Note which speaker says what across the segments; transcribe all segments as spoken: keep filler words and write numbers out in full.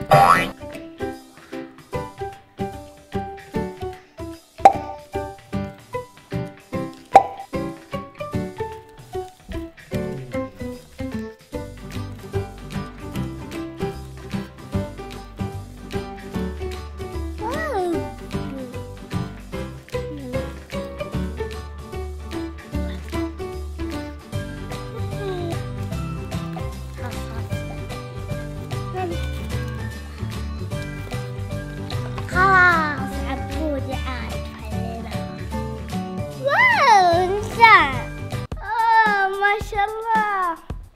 Speaker 1: خلاص عبودي عارف علينا. واو انسان. اه ما شاء الله.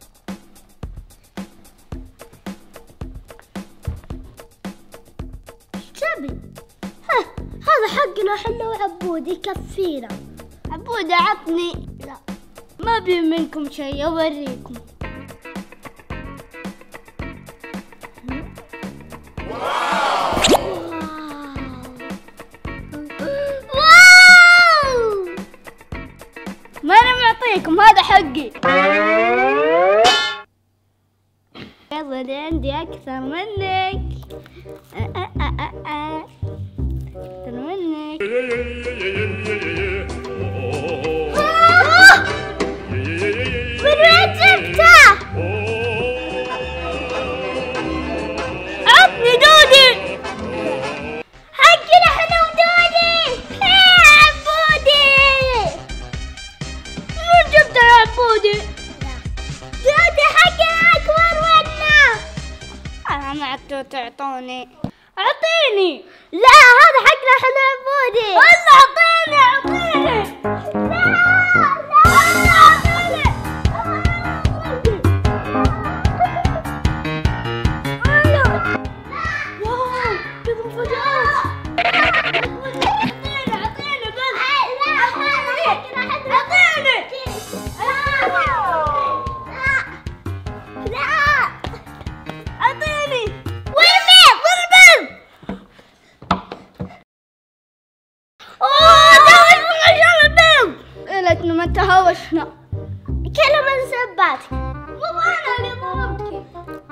Speaker 1: شبي ها هذا حقنا حنا وعبودي يكفينا. عبودي عطني. لا ما بي منكم شيء اوريكم. ما انا معطيكم هذا حقي. يلا عندي اكثر منك. اكثر منك. من وين جبته؟ عطني دودي. حقنا احنا ودودي. عبودي دودي حقنا اكبر منا. انا ما عدتوا تعطوني. اعطيني. لا هذا حقنا احنا عبودي. والله اعطيني اعطيني. لا لا والله اعطيني. واو كذا مفاجآت. اعطيني اعطيني بس. لا اعطيني. اعطيني. وين البيض؟ وين البيض؟ اوه تهوشنا ما شاء الله البيض. ليتنا ما تهوشنا. كلها من سباتك. والله انا اللي ضربتك.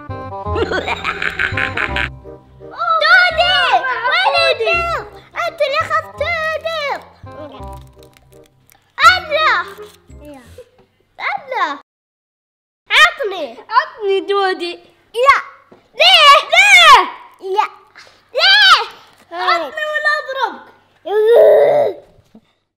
Speaker 1: دودي وين البيض؟ انت اللي اخذت البيض. الله الله عطني. عطني دودي. لا ليه ليه؟ لا ليه؟ عطني ولا اضربك.